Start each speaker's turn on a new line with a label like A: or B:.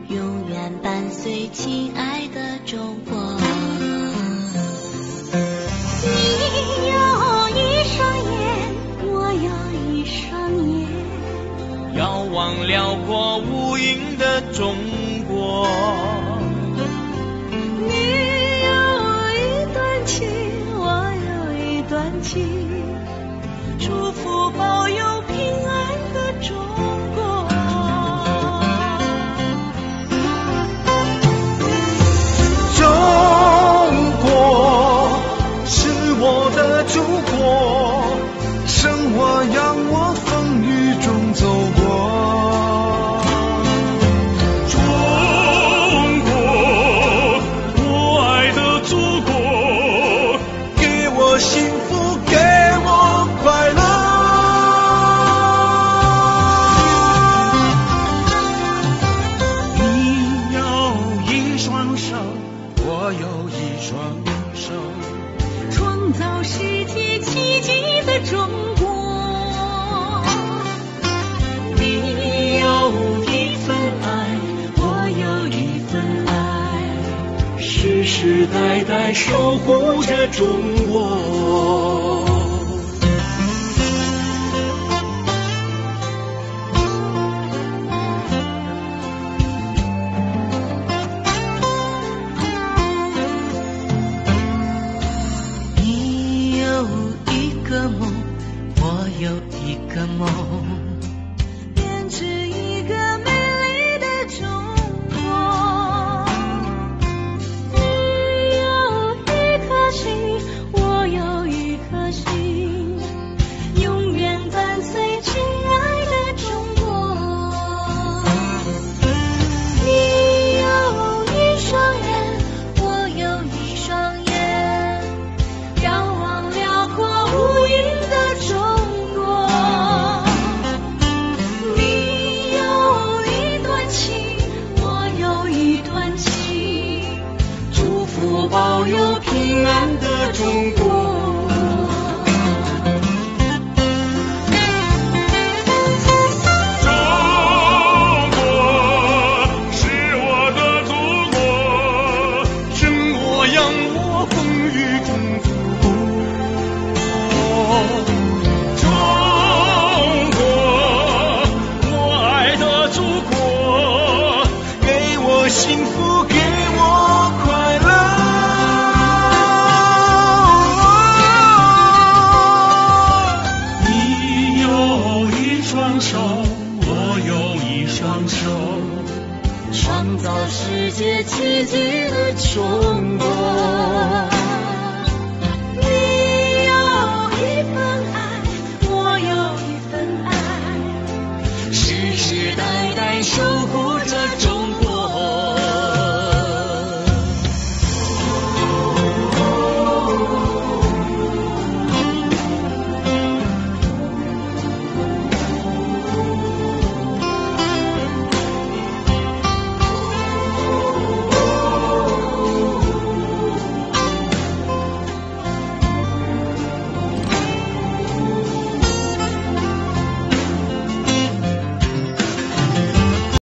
A: 永远伴随亲爱的中国。你有一双眼，我有一双眼，
B: 遥望辽阔无垠的中国。
A: 你有一段情，我有一段情，祝福保佑平安的中国。
C: 中国是我的祖国，生我养我风雨中走过。
D: 中国，我爱的祖国，
C: 给我幸福，给我快乐。
D: 你有一双手，我有一双手，
A: 创造世界奇迹的中国。你有一份爱，我有一份爱，
D: 世世代代守护着中国。
A: 你有一个梦，我有一个梦，编织一个美丽的中国。你有一颗心，我有一颗心，永远伴随亲爱的中国。你有一双眼，我有一双眼，遥望辽阔无垠的中国。你有一段情，我有一段情，祝福保佑平安的中国。
D: 中国是我的祖国，生我养我风雨中走过。中国，我爱的祖国，
C: 给我幸福，给我快乐。
D: 你有一双手，我有一双手，
A: 创造世界奇迹的中国。